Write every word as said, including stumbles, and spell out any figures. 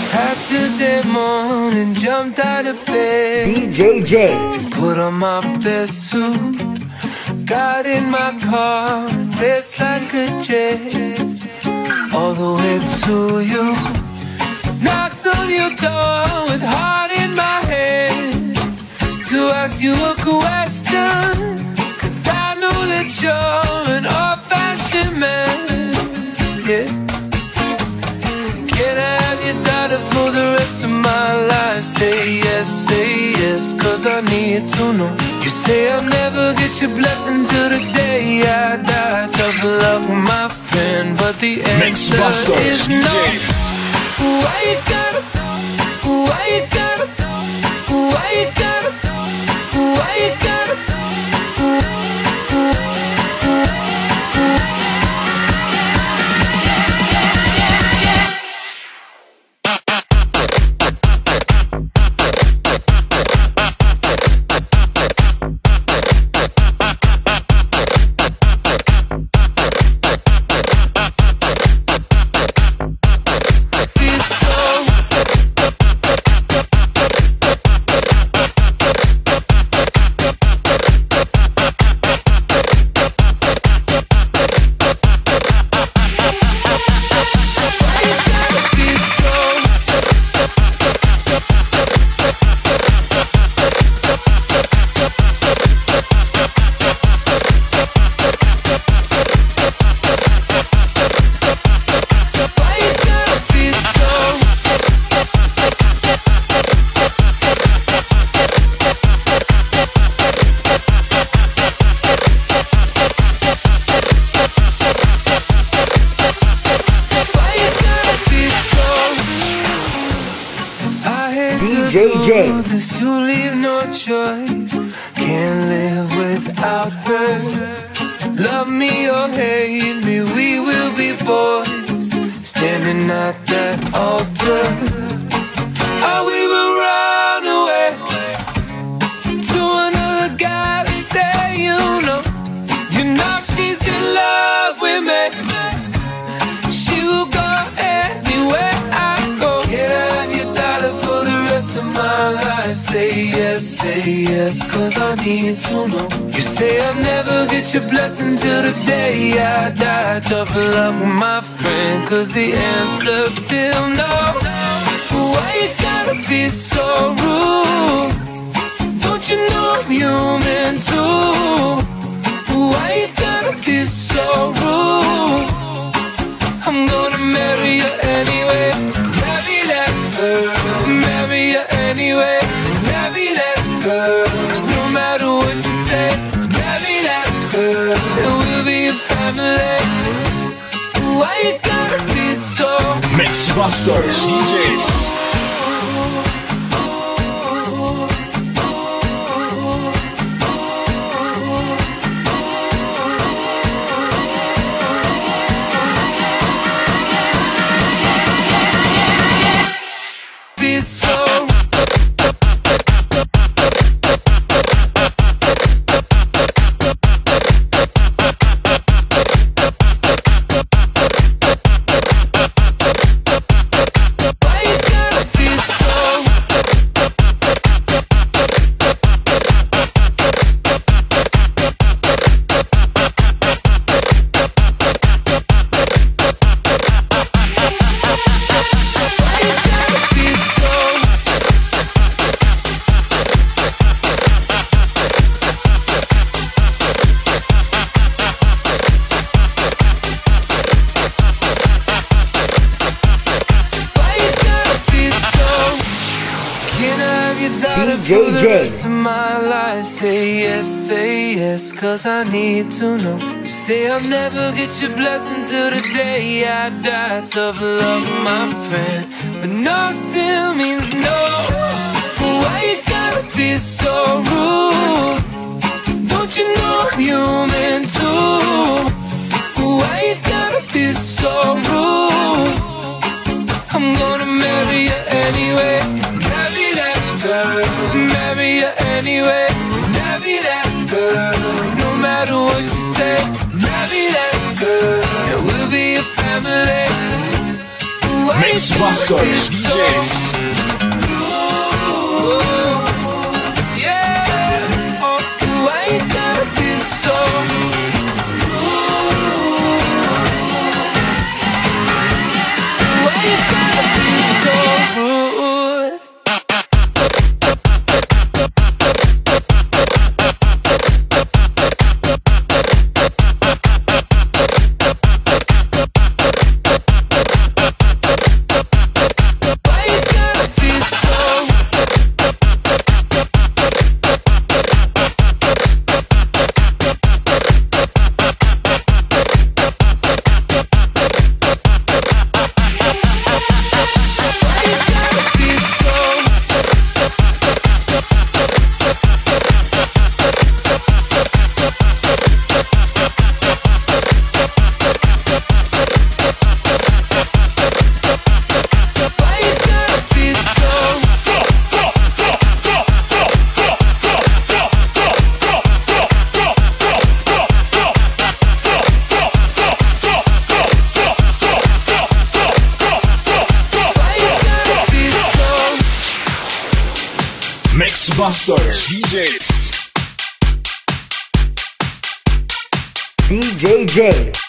Saturday morning, jumped out of bed, D J J. put on my best suit, got in my car and raced like a jet all the way to you. Knocked on your door with heart in my head to ask you a question, 'cause I know that you're an old-fashioned man. Yeah. Can I have your daughter for the rest of my life? Say yes, say yes, 'cause I need to know. You say I'll never get your blessing till the day I die. Tough luck, my friend, but the answer is no. Why you gotta, why you gotta, why you gotta, why you gotta, D J J. You leave no choice, can't live without her. Love me or hate me, we will be boys, standing at that altar. Oh, we will run away to another guy and say, you know, you know she's in love with me. She will go anywhere I go. Can I have your daughter for the rest of my life? Say yes, say yes, 'cause I need to know. You say I'll never get your blessing till the day I die. Tough luck, my friend, 'cause the answer's still no. Why you gotta be so rude? Don't you know I'm human too? Why you gotta be so rude? I'm gonna marry you anyway. Marry that girl, marry you anyway. Marry that girl, no matter what you say. Marry that girl, and we'll be a family. Why you gotta be so Mix Busters D Js. be so D J J. My life, say yes, say yes, 'cause I need to know. You say I'll never get your blessing till the day I die. Tough love, my friend, but no still means no. Why you gotta be so rude? Don't you know I'm human too? Why you gotta be so rude? I'm gonna marry you anyway. Marry that girl, marry you anyway. Marry that girl, no matter what you say. Marry that girl, and we'll be a family. Why Mix Busters D Js. Mix Busters D Js. D J J.